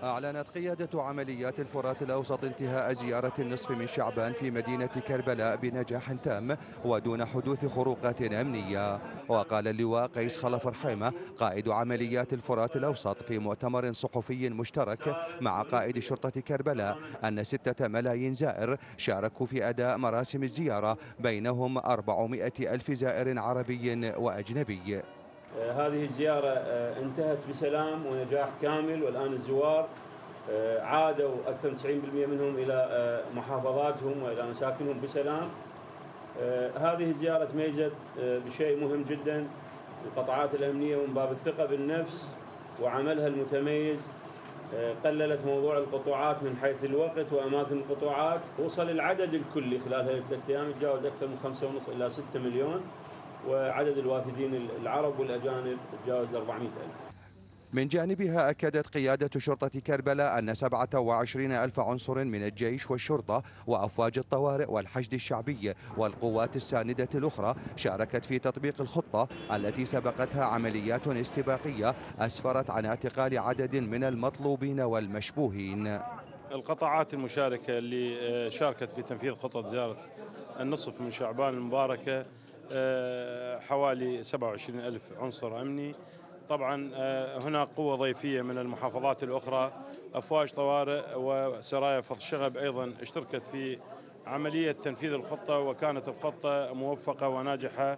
أعلنت قيادة عمليات الفرات الأوسط انتهاء زيارة النصف من شعبان في مدينة كربلاء بنجاح تام ودون حدوث خروقات أمنية. وقال اللواء قيس خلف رحيمة قائد عمليات الفرات الأوسط في مؤتمر صحفي مشترك مع قائد شرطة كربلاء أن 6 ملايين زائر شاركوا في أداء مراسم الزيارة، بينهم 400 ألف زائر عربي وأجنبي. هذه الزيارة انتهت بسلام ونجاح كامل، والآن الزوار عادوا أكثر من 90% منهم إلى محافظاتهم وإلى مساكنهم بسلام. هذه الزيارة تميزت بشيء مهم جدا القطاعات الأمنية ومن باب الثقة بالنفس وعملها المتميز. قللت موضوع القطوعات من حيث الوقت وأماكن القطوعات. وصل العدد الكلي خلال هذه 3 أيام تجاوز أكثر من 5.5 إلى 6 مليون، وعدد الوافدين العرب والأجانب تجاوز 400,000. من جانبها أكدت قيادة شرطة كربلاء أن 27 ألف عنصر من الجيش والشرطة وأفواج الطوارئ والحشد الشعبي والقوات الساندة الأخرى شاركت في تطبيق الخطة التي سبقتها عمليات استباقية أسفرت عن اعتقال عدد من المطلوبين والمشبوهين. القطاعات المشاركة اللي شاركت في تنفيذ خطة زيارة النصف من شعبان المباركة حوالي 27 ألف عنصر أمني. طبعا هناك قوة ضيفية من المحافظات الأخرى، أفواج طوارئ وسرايا فض شغب أيضا اشتركت في عملية تنفيذ الخطة، وكانت الخطة موفقة وناجحة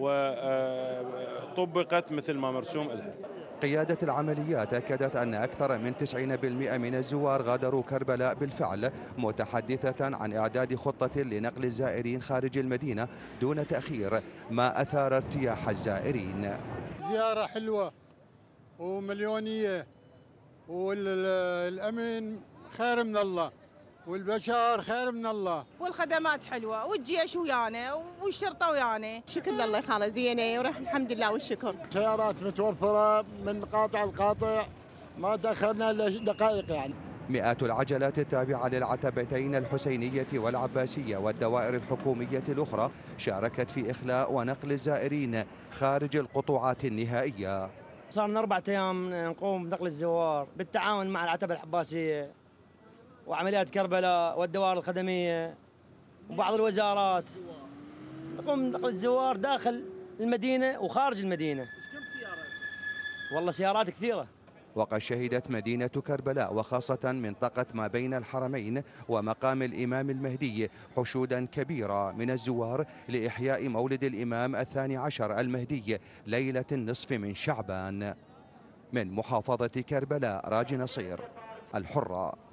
وطبقت مثل ما مرسوم لها. قيادة العمليات أكدت أن أكثر من 90% من الزوار غادروا كربلاء بالفعل، متحدثة عن إعداد خطة لنقل الزائرين خارج المدينة دون تأخير، ما أثار ارتياح الزائرين. زيارة حلوة ومليونية، والأمن خير من الله، والبشر خير من الله، والخدمات حلوة، والجيش ويانا والشرطة ويانا. شكر لله خالة زينة ورح الحمد لله والشكر. سيارات متوفرة من قاطع القاطع، ما تأخرنا إلا دقائق يعني. مئات العجلات التابعة للعتبتين الحسينية والعباسية والدوائر الحكومية الأخرى شاركت في إخلاء ونقل الزائرين خارج القطوعات النهائية. صار لنا 4 أيام نقوم بنقل الزوار بالتعاون مع العتبة العباسية وعمليات كربلاء والدوائر الخدمية وبعض الوزارات. نقوم بنقل الزوار داخل المدينة وخارج المدينة. كم سيارة؟ والله سيارات كثيرة. وقد شهدت مدينة كربلاء وخاصة منطقة ما بين الحرمين ومقام الإمام المهدي حشودا كبيرة من الزوار لإحياء مولد الإمام 12 المهدي ليلة النصف من شعبان. من محافظة كربلاء راجي نصير، الحرة.